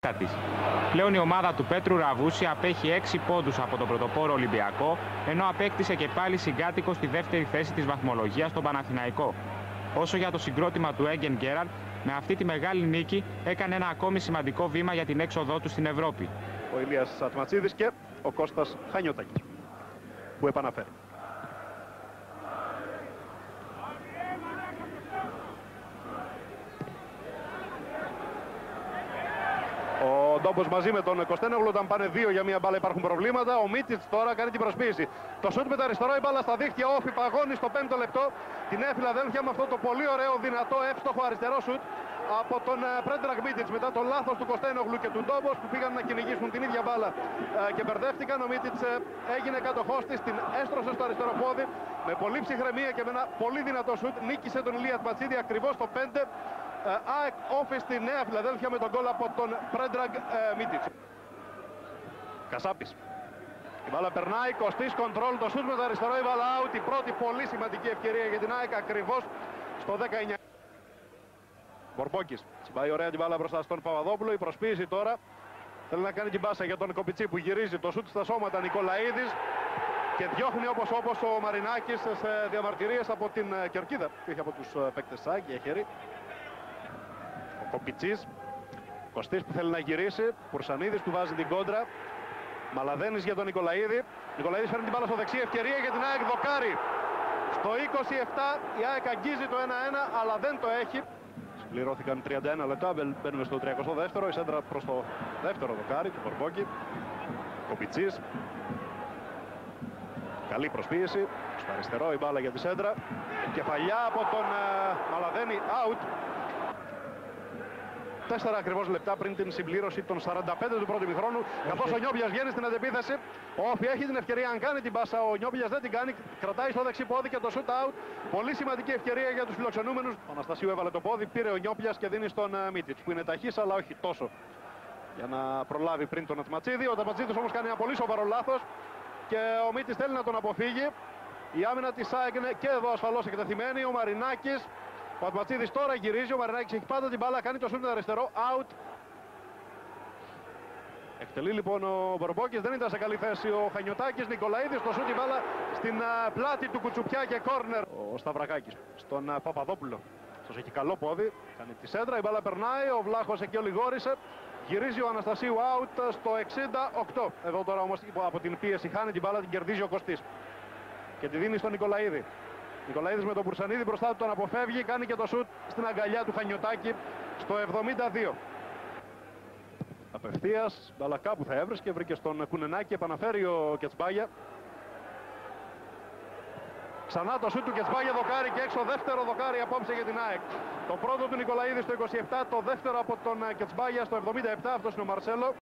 της. Πλέον η ομάδα του Πέτρου Ραβούση απέχει 6 πόντους από τον πρωτοπόρο Ολυμπιακό, ενώ απέκτησε και πάλι συγκάτοικο στη δεύτερη θέση της βαθμολογίας στον Παναθηναϊκό. Όσο για το συγκρότημα του Έγγεν Γκέραλτ, με αυτή τη μεγάλη νίκη έκανε ένα ακόμη σημαντικό βήμα για την έξοδό του στην Ευρώπη. Ο Ηλίας Ατματσίδης και ο Κώστας Χανιώτακης που επαναφέρει. Ο Ντόμπος μαζί με τον Κωστένογλου, όταν πάνε δύο για μία μπάλα υπάρχουν προβλήματα. Ο Μίτσιτς τώρα κάνει την προσποίηση. Το σούτ με τα αριστερό, η μπάλα στα δίχτυα, όφι παγώνει στο 5ο λεπτό τη Νέα Φιλαδέλφια με αυτό το πολύ ωραίο, δυνατό, εύστοχο αριστερό σούτ από τον Πρέντραγ Μίτσιτς μετά το λάθος του Κωστένογλου και του Ντόμπος που πήγαν να κυνηγήσουν την ίδια μπάλα και μπερδεύτηκαν. Ο Μίτσιτς έγινε κατοχός της, την έστρωσε στο αριστερό πόδι με πολύ ψυχραιμία και με ένα πολύ δυνατό σούτ. Νίκησε τον Ηλία Ατματσίδη ακριβώς το 5. ΑΕΚ όφη στη Νέα Φιλαδέλφια με τον γκολ από τον Πρέντραγ Μίτσιτς. Κασάπης. Η μπάλα περνάει, Κωστής κοντρόλ, το σούτ με το αριστερό, η μπάλα out. Η πρώτη πολύ σημαντική ευκαιρία για την ΑΕΚ ακριβώς στο 19. Μπορμπόκης. Πάει ωραία την μπάλα μπροστά στον Παπαδόπουλο. Η προσποίηση τώρα. Θέλει να κάνει την πάσα για τον Κοπιτσί που γυρίζει το σούτ στα σώματα. Νικολαίδης. Και διώχνει όπως ο Μαρινάκης σε διαμαρτυρίες από την κερκίδα που είχε από τους παίκτες ΣΑΚ για χέρι. Ο Κοπιτσής. Κωστής που θέλει να γυρίσει. Πουρσανίδης που βάζει την κόντρα. Μαλαδένης για τον Νικολαίδη. Νικολαίδης φέρνει την μπάλα στο δεξί. Ευκαιρία για την ΑΕΚ. Δοκάρι. Στο 27 η ΑΕΚ αγγίζει το 1-1 αλλά δεν το έχει. Συμπληρώθηκαν 31 λεπτά. Μπαίνουμε στο 32ο. Η σέντρα προς το δεύτερο δοκάρι του Μπορμπόκη. Κοπιτσής. Καλή προσποίηση. Στο αριστερό η μπάλα για τη σέντρα. Κεφαλιά από τον Μαλαδένη. Out. 4 ακριβώς λεπτά πριν την συμπλήρωση των 45 του πρώτου ημιχρόνου. Καθώς ο Νιόπιας βγαίνει στην αντεπίθεση. Ο Όφη έχει την ευκαιρία αν κάνει την πάσα. Ο Νιόπιας δεν την κάνει. Κρατάει στο δεξί πόδι και το shoot out. Πολύ σημαντική ευκαιρία για τους φιλοξενούμενους. Ο Αναστασίου έβαλε το πόδι. Πήρε ο Νιόπιας και δίνει στον Μίτσιτς που είναι ταχύς αλλά όχι τόσο για να προλάβει πριν τον Ατματσίδη. Ο Ατματσίδης όμως κάνει ένα πολύ σοβαρό λάθος και ο Μίτσιτς θέλει να τον αποφύγει. Η άμυνα της ΑΕΚ είναι και εδώ ασφαλώς εκτεθειμένη. Ο Μαρινάκης. Ο Ατματσίδης τώρα γυρίζει, ο Μαρινάκης έχει πάντα την μπάλα, κάνει το σούτ αριστερό, out. Εκτελεί λοιπόν ο Μπορμπόκης, δεν ήταν σε καλή θέση ο Χανιωτάκης. Νικολαίδης, το σούτ η μπάλα στην πλάτη του Κουτσουπιά και κόρνερ. Ο Σταυρακάκης στον Παπαδόπουλο. Αυτός έχει καλό πόδι, κάνει τη σέντρα, η μπάλα περνάει, ο Βλάχος εκεί ολιγόρησε. Γυρίζει ο Αναστασίου out στο 68. Εδώ τώρα όμως από την πίεση χάνει την μπάλα, την κερδίζει ο Κωστής. Και τη δίνει στον Νικολαίδη. Νικολαίδης με τον Πουρσανίδη μπροστά του τον αποφεύγει, κάνει και το σούτ στην αγκαλιά του Χανιωτάκη στο 72. Απευθείας, μπάλα κάπου θα έβρισκε, βρήκε στον Κουνενάκη, επαναφέρει ο Κετσμπάγια. Ξανά το σούτ του Κετσμπάγια, δοκάρι και έξω, δεύτερο δοκάρι απόψε για την ΑΕΚ. Το πρώτο του Νικολαίδη στο 27, το δεύτερο από τον Κετσμπάγια στο 77, αυτός είναι ο Μαρσέλο.